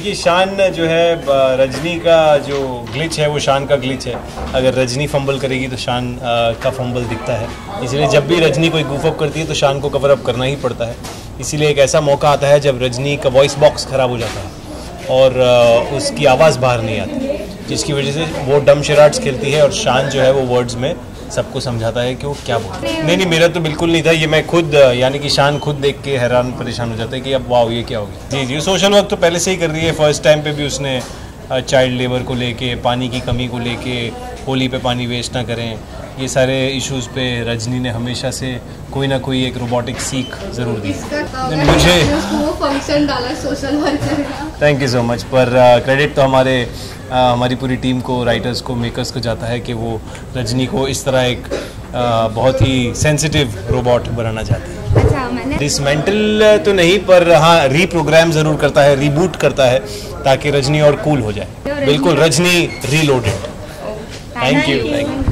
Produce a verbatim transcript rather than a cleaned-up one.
देखिए शान जो है रजनी का जो ग्लिच है वो शान का ग्लिच है। अगर रजनी फंबल करेगी तो शान का फंबल दिखता है, इसलिए जब भी रजनी कोई गूफ अप करती है तो शान को कवर अप करना ही पड़ता है। इसीलिए एक ऐसा मौका आता है जब रजनी का वॉइस बॉक्स ख़राब हो जाता है और उसकी आवाज़ बाहर नहीं आती, जिसकी वजह से वो डम शराट्स खेलती है और शान जो है वो वर्ड्स में सबको समझाता है कि वो क्या बोल रहा है। नहीं नहीं मेरा तो बिल्कुल नहीं था, ये मैं खुद यानी कि शान खुद देख के हैरान परेशान हो जाता है कि अब वाह ये क्या हो गया। जी जी सोशल वर्क तो पहले से ही कर रही है। फर्स्ट टाइम पे भी उसने चाइल्ड लेबर को लेके, पानी की कमी को लेके, होली पे पानी वेस्ट ना करें, ये सारे इश्यूज़ पे रजनी ने हमेशा से कोई ना कोई एक रोबोटिक सीख ज़रूर दी मुझे। फंक्शन डाला social worker. Thank you so much, पर क्रेडिट तो हमारे आ, हमारी पूरी टीम को, राइटर्स को, मेकर्स को जाता है कि वो रजनी को इस तरह एक आ, बहुत ही सेंसिटिव रोबोट बनाना चाहते हैं। अच्छा, मैंने डिसमेंटल तो नहीं, पर हाँ रीप्रोग्राम ज़रूर करता है, रीबूट करता है ताकि रजनी और कूल हो जाए। बिल्कुल रजनी रीलोडेड। Thank you.